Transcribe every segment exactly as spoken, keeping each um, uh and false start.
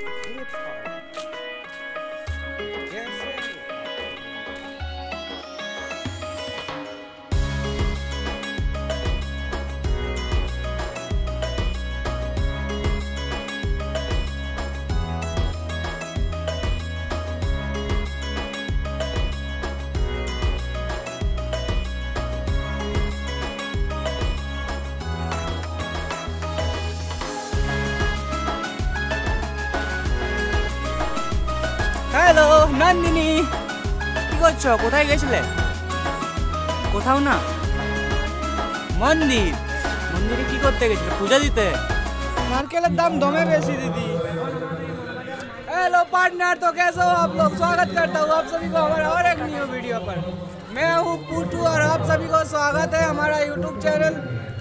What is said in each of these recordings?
Hello Nandini, কি করছো? কোথায় গেছিলে? কোথাও না, মন্দির। মন্দিরে কি করতে গেছিলে? পূজা দিতে? नारकेलेर दाम दमे बेची दीदी। हेलो पार्टनर, तो कैसे हो आप लोग? स्वागत करता हूँ आप सभी को हमारे और एक न्यू वीडियो पर। मैं हूँ पूटू और आप सभी को स्वागत है हमारा यूट्यूब चैनल।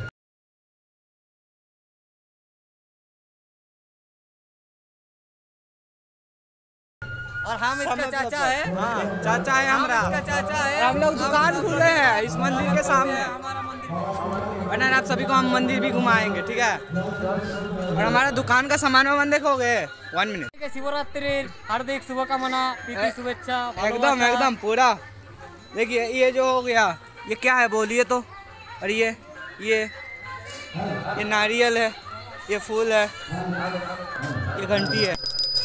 और हम इसका चाचा है। हाँ, चाचा है हमारा, इसका चाचा है। हम लोग दुकान खुले हैं इस मंदिर के सामने। हमारा मंदिर बना, आप सभी को हम मंदिर भी घुमाएंगे, ठीक है? और हमारा दुकान का सामान वामान देखोगे। One minute. शिवरात्रि हार्दिक शुभकामना, प्रीति शुभेच्छा। एकदम एकदम पूरा। देखिए ये जो हो गया, ये क्या है बोलिए तो? और ये ये ये नारियल है, ये फूल है, ये घंटी है,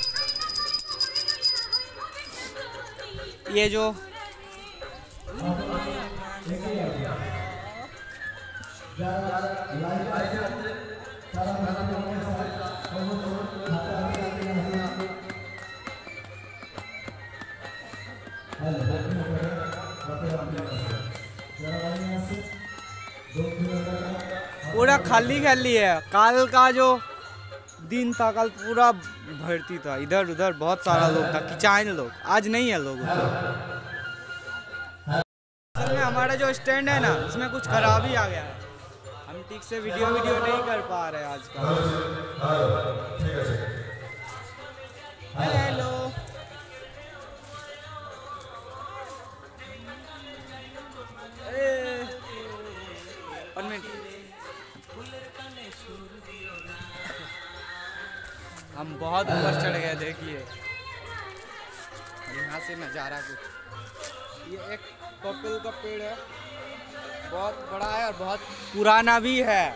ये जो पूरा खाली खाली है। काल का जो दिन था, कल पूरा भर्ती था, इधर उधर बहुत सारा लोग था, किचाइन लोग। आज नहीं है लोग। असल में हमारा जो स्टैंड है ना, इसमें कुछ खराबी आ गया है। हम ठीक से वीडियो वीडियो नहीं कर पा रहे आज का। Hello one minute. हम बहुत ऊपर चढ़ गए, देखिए यहाँ से नज़ारा कुछ। ये एक पपील का पेड़ है, बहुत बड़ा है और बहुत पुराना भी है।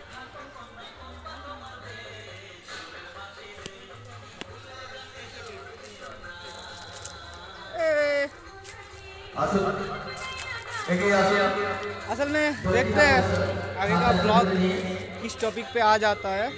असल में देखते हैं आगे का ब्लॉग किस टॉपिक पे आ जाता है।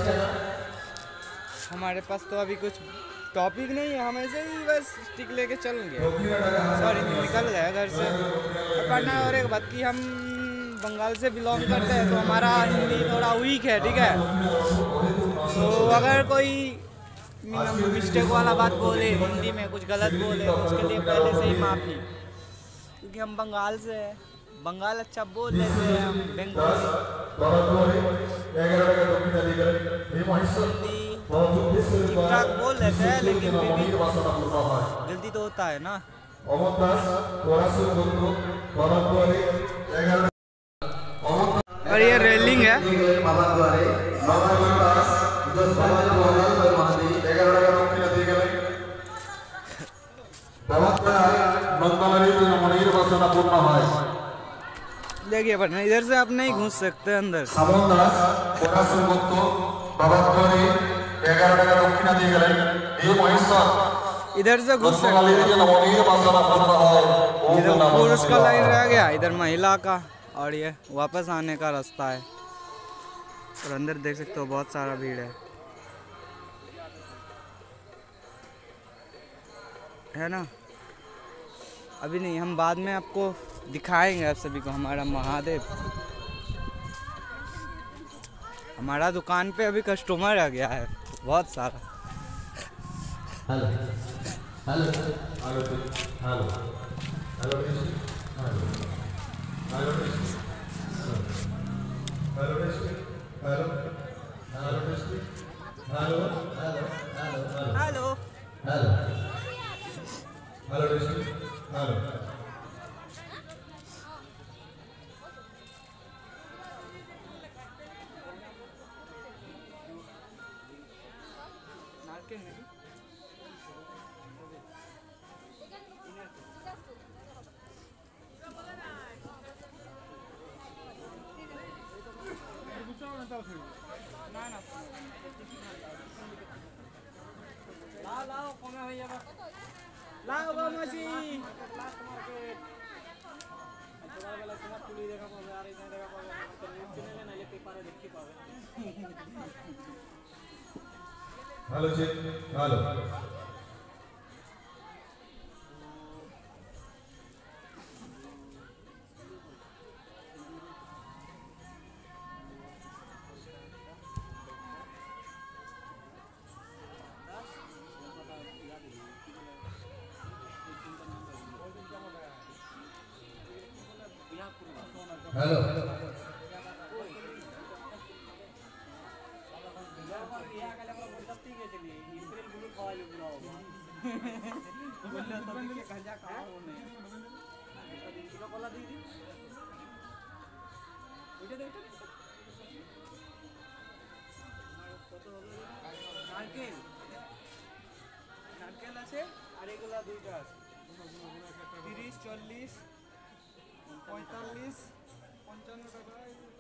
हमारे पास तो अभी कुछ टॉपिक नहीं है, हम ऐसे ही बस स्टिक लेके चलेंगे। सॉरी, निकल गए घर से। पढ़ना और एक बात कि हम बंगाल से बिलोंग करते हैं, तो हमारा हिंदी थोड़ा वीक है, ठीक है? तो अगर कोई मिस्टेक वाला बात बोले, हिंदी में कुछ गलत बोले, तो उसके लिए पहले से ही माफ़ी, क्योंकि हम बंगाल से हैं। बंगाल अच्छा बोल लेते हैं, हम बंगाली ठीक ठाक बोल लेते हैं, लेकिन फिर भी गलती तो होता है ना। और ये रेलिंग है। देखिए पर इधर से आप नहीं घुस सकते अंदर। इधर से घुस सकते। इधर पुरुष का लाइन रह गया, इधर महिला का, और ये वापस आने का रास्ता है। और अंदर देख सकते हो बहुत सारा भीड़ है, है ना? अभी नहीं, हम बाद में आपको दिखाएंगे आप सभी को हमारा महादेव। हमारा दुकान पे अभी कस्टमर आ गया है बहुत सारा। Hello hello hello hello hello hello hello hello. नारकेल नहीं, না না লাও লাও কমে হয়ে যাবে লাও গো মাসি ছোটবেলা তোমার তুলি দেখা পাবে আর এখানে দেখা পাবে তো নিউজ চ্যানেলে না যেতে পারে দেখতে পাবে হ্যালো চেক হ্যালো হ্যালো নারকেল নারকেল আছে আর এগুলা দুইটা আছে তিরিশ চল্লিশ পঁয়তাল্লিশ পঞ্চান্ন টাকা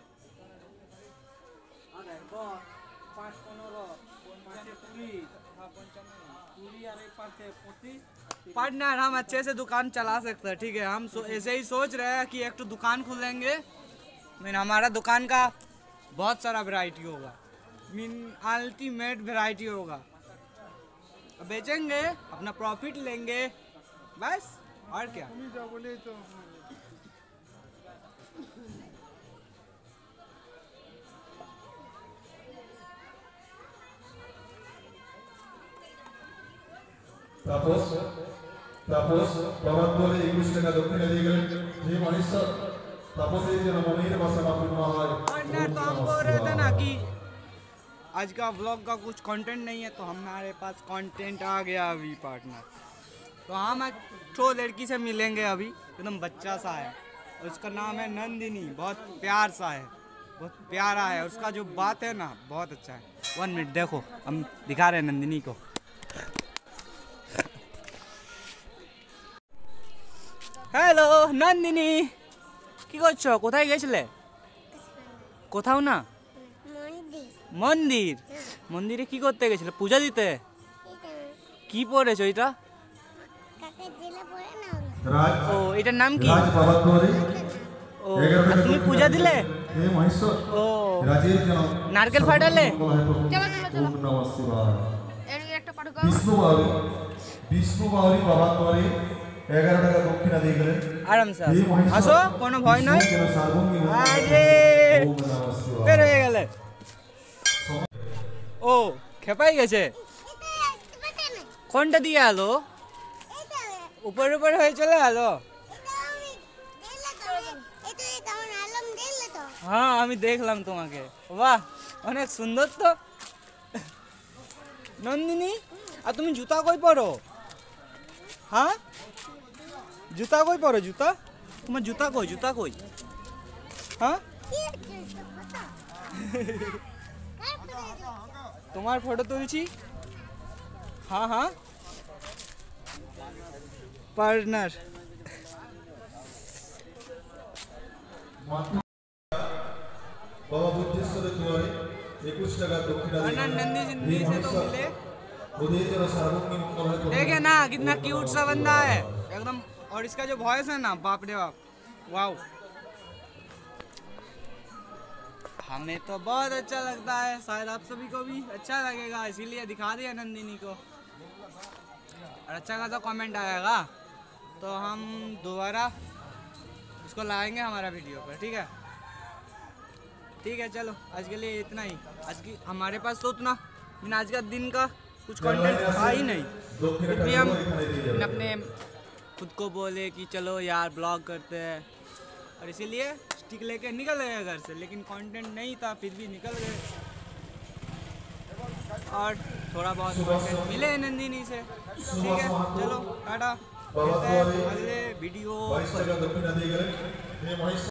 पाँच पंद्रह पाँच पूरी हाँ पंचानवे पूरी और एक पाँच पच्चीस पार्टनर हम अच्छे से दुकान चला सकते हैं ठीक है हम सो, ऐसे ही सोच रहे हैं कि एक तो दुकान खोलेंगे मीन हमारा दुकान का बहुत सारा वैरायटी होगा मीन अल्टीमेट वैरायटी होगा बेचेंगे अपना प्रॉफिट लेंगे बस और क्या बोले तो তাপস তাপস বাবার বলে একুশ টাকা দক্ষিণে দিয়ে গেলেন হে মহেশ্বর তাপসের যেন মনের বাসনা পূর্ণ হয় पार्टनर तो हम बोल रहे थे ना कि आज का व्लॉग का कुछ कंटेंट नहीं है तो हमारे पास कंटेंट आ गया अभी पार्टनर तो हम एक ठो लड़की से मिलेंगे अभी एकदम बच्चा सा है उसका नाम है नंदिनी बहुत प्यार सा है बहुत प्यारा है उसका जो बात है ना बहुत अच्छा है वन मिनट देखो हम दिखा रहे हैं नंदिनी को হ্যালো নন্দিনী কি করছো কোথায় গেছিলে কোথাও না মন্দির মন্দিরে কি করতে গেছিলে পূজা দিতে কি পড়েছো এটা রাজ ও এটার নাম কি রাজ বাবার করে ও আর তুমি পূজা দিলে হে মহেশ্বর ও রাজের যেন নারকেল ফাটালে ওম নমঃ শিবায় বিষ্ণু বাউরি বিষ্ণু বাউরি বাবার করে এগারো টাকা দক্ষিণা দিয়ে গেলেন আরাম সে আসো কোনো ভয় নয় আরে বের হয়ে গেলে ও খেপাই গেছে কোনটা দিয়ে আলো উপরে উপরে হয়ে চলে আলো হ্যাঁ আমি দেখলাম তোমাকে বাহ অনেক সুন্দর তো নন্দিনী আর তুমি জুতা কই পরো হ্যাঁ জুতা কই পরো জুতা তোমার জুতা কই জুতা কই হ্যাঁ তোমার ফটো তুলছি हाँ हाँ पार्टनर बाबा बुद्धेश्वरेर दुआरे একুশ টাকা দক্ষিণা দিয়ে पार्टनर नंदी जिंदगी से तो मिले ওদের যেন সার্বক্ষণিক মঙ্গল হয় देखे ना कितना क्यूट सा बंदा है एकदम और इसका जो वॉइस है ना बाप रे बाप वाओ हमें तो बहुत अच्छा लगता है शायद आप सभी को भी अच्छा लगेगा इसीलिए दिखा दिया नंदिनी को और अच्छा खासा कमेंट आएगा तो हम दोबारा उसको लाएंगे हमारा वीडियो पर ठीक है ठीक है चलो आज के लिए इतना ही आज की हमारे पास तो उतना मैंने आज का दिन का कुछ कंटेंट था ही नहीं फिर भी हम अपने खुद को बोले कि चलो यार ब्लॉग करते हैं और इसीलिए स्टिक लेके निकल गए घर से लेकिन कंटेंट नहीं था फिर भी निकल गए और थोड़ा बहुत कंटेंट मिले नंदिनी से ठीक है चलो टाटा मिलते हैं अगले वीडियो বাইশ টাকা দক্ষিণা দিয়ে গেলেন হে মহেশ্বর